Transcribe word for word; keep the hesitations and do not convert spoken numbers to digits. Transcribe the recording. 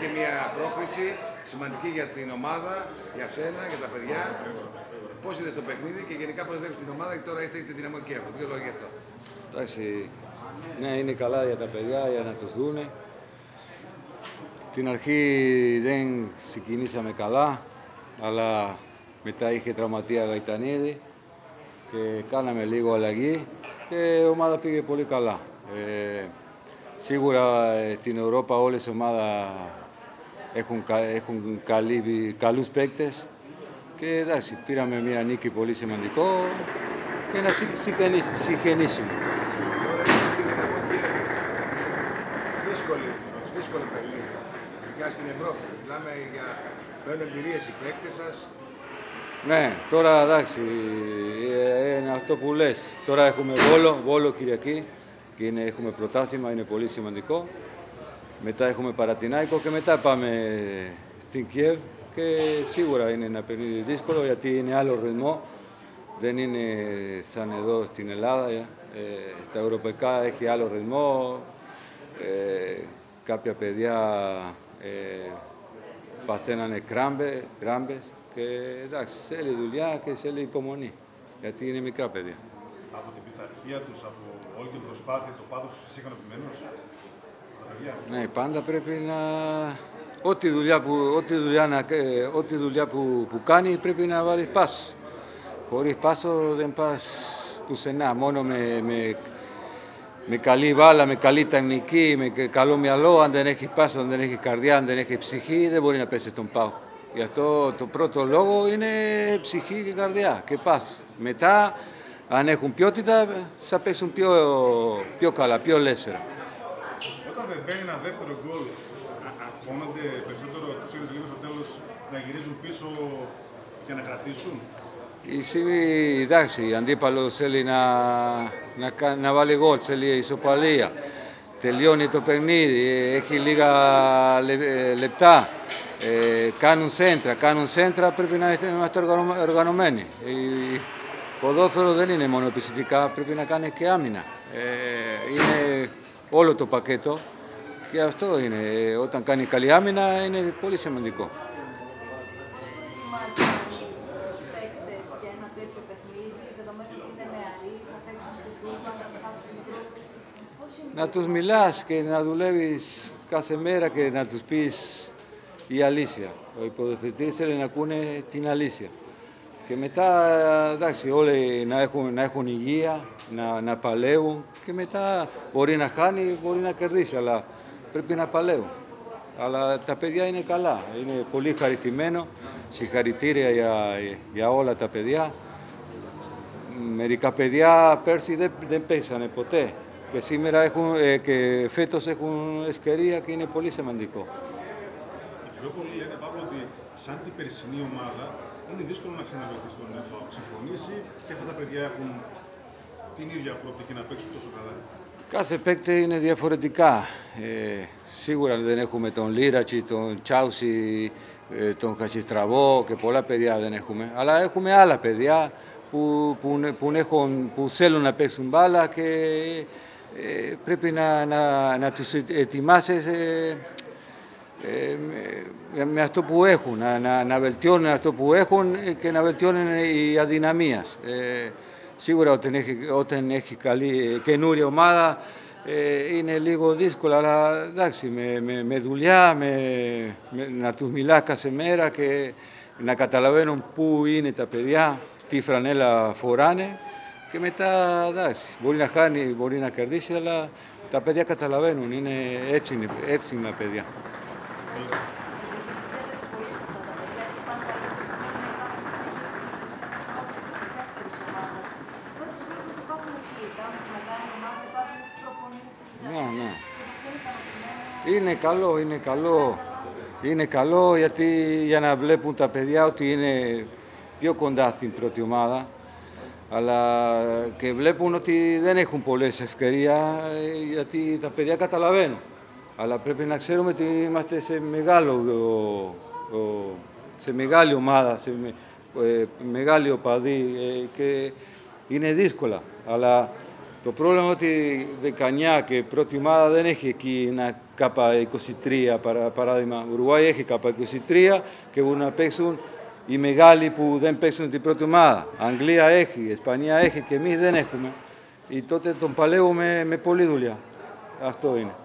και μια πρόκληση σημαντική για την ομάδα, για σένα, για τα παιδιά. Πώς είδες το παιχνίδι και γενικά πώς βλέπεις την ομάδα και τώρα έχετε τη δυναμική αυτό. Δύο λόγια γι' αυτό. Εντάξει, ναι, είναι καλά για τα παιδιά, για να τους δούνε. Την αρχή δεν ξεκινήσαμε καλά, αλλά μετά είχε τραυματία Γαϊτανίδη και κάναμε λίγο αλλαγή και η ομάδα πήγε πολύ καλά. Ε, σίγουρα στην Ευρώπη όλες οι ομάδες έχουν, έχουν καλή, καλούς παίκτες και εντάξει, πήραμε μια νίκη πολύ σημαντικό και να συγχαινήσουμε. Δύσκολο παιχνίδι, ειδικά στην Ευρώπη. Μιλάμε για παίρνουν εμπειρίες οι παίκτες σας. Ναι, τώρα εντάξει, είναι αυτό που λες. Τώρα έχουμε Βόλο, Βόλο Κυριακή και είναι, έχουμε πρωτάθλημα, είναι πολύ σημαντικό. Μετά έχουμε Παρατινάικο και μετά πάμε στην Κιέβ και σίγουρα είναι ένα παιχνίδι δύσκολο γιατί είναι άλλο ρυθμό. Δεν είναι σαν εδώ στην Ελλάδα, ε, τα ευρωπαϊκά έχει άλλο ρυθμό. Ε, κάποια παιδιά ε, παθαίνανε κράμπε, κράμπες και εντάξει, θέλει δουλειά και θέλει υπομονή, γιατί είναι μικρά παιδιά. Από την πειθαρχία τους, από όλη την προσπάθεια, το πάθος τους είσαι ικανοποιημένος? Ναι, πάντα πρέπει να... Ό,τι δουλειά, που, ό,τι δουλειά, να, ό,τι δουλειά που, που κάνει πρέπει να βάλεις πάσο. Χωρίς πάσο δεν πας πουθενά, μόνο με, με με καλή βάλα, με καλή τεχνική, με καλό μυαλό, αν δεν έχει πάσο, αν δεν έχει καρδιά, αν δεν έχει ψυχή, δεν μπορεί να πέσει στον ΠΑΟΚ. Γι' αυτό το πρώτο λόγο είναι ψυχή και καρδιά και πας. Μετά, αν έχουν ποιότητα, θα παίξουν πιο, πιο καλά, πιο ελεύθερα. Όταν δεν μπαίνει ένα δεύτερο γκολ, αγχώνονται περισσότερο τους είδες λίγο στο τέλος να γυρίζουν πίσω και να κρατήσουν? Η εντάξει, η αντίπαλος θέλει να, να, να βάλει γκολ, θέλει ισοπαλία. Τελειώνει το παιχνίδι, έχει λίγα λεπτά. Ε, κάνουν σέντρα, κάνουν σέντρα, πρέπει να είμαστε οργανωμένοι. Η ποδόσφαιρο δεν είναι μόνο επιστημικά, πρέπει να κάνει και άμυνα. Ε, είναι όλο το πακέτο και αυτό είναι. Όταν κάνει καλή άμυνα είναι πολύ σημαντικό. Να τους μιλάς και να δουλεύεις κάθε μέρα και να τους πεις η αλήθεια. Οι ποδοσφαιριστές θέλουν να ακούνε την αλήθεια. Και μετά, εντάξει, όλοι να έχουν, να έχουν υγεία, να, να παλεύουν και μετά μπορεί να χάνει, μπορεί να κερδίσει, αλλά πρέπει να παλεύουν. Αλλά τα παιδιά είναι καλά, είναι πολύ χαριτημένο, συγχαρητήρια για, για όλα τα παιδιά. Μερικά παιδιά πέρσι δεν, δεν παίξανε ποτέ. Και σήμερα έχουν, ε, και φέτος έχουν ευκαιρία και είναι πολύ σημαντικό. Οι πιο πολλοί λένε, Παύλο, ότι σαν την περσινή ομάδα είναι δύσκολο να ξαναβρεθεί στον ΠΑΟΚ. Συμφωνήσει και αυτά τα παιδιά έχουν την ίδια προοπτική να παίξουν τόσο καλά? Κάθε παίκτη είναι διαφορετικά. Ε, σίγουρα δεν έχουμε τον Λίρατσι, τον Τσάουσι, ε, τον Χασιστραβό και πολλά παιδιά δεν έχουμε. Αλλά έχουμε άλλα παιδιά που, που, που, έχουν, που θέλουν να παίξουν μπάλα και Ε, πρέπει να, να, να τους ετοιμάσεις ε, ε, με αυτό που έχουν, να, να, να βελτιώνουν αυτό που έχουν και να βελτιώνουν οι αδυναμίες. Ε, σίγουρα όταν έχει, όταν έχει καλή καινούρια ομάδα ε, είναι λίγο δύσκολο, αλλά εντάξει, με, με, με δουλειά, με, με, να τους μιλά κάθε μέρα και να καταλαβαίνουν πού είναι τα παιδιά, τι φρανέλα φοράνε. Και μετά, εντάξει, μπορεί να χάνει, μπορεί να κερδίσει, αλλά τα παιδιά καταλαβαίνουν, είναι έτσι, έτσι είναι τα παιδιά. Ναι, ναι. Είναι καλό, είναι καλό. Είναι καλό γιατί για να βλέπουν τα παιδιά ότι είναι πιο κοντά στην πρώτη ομάδα. Αλλά και βλέπουν ότι δεν έχουν πολλές ευκαιρίες γιατί τα παιδιά καταλαβαίνουν. Αλλά πρέπει να ξέρουμε ότι είμαστε σε, μεγάλο, σε μεγάλη ομάδα, σε μεγάλη οπαδή και είναι δύσκολα. Αλλά Το πρόβλημα είναι ότι δεκαεννιά και πρώτη ομάδα δεν έχει εκεί ένα κάπα είκοσι τρία παρά, παράδειγμα. Ουρουάη έχει κάπα είκοσι τρία και μπορούν να παίξουν οι μεγάλοι που δεν παίξουν την πρώτη ομάδα. Αγγλία έχει, Ισπανία έχει και εμείς δεν έχουμε. Ή τότε τον παλεύουμε με πολλή δουλειά. Αυτό είναι.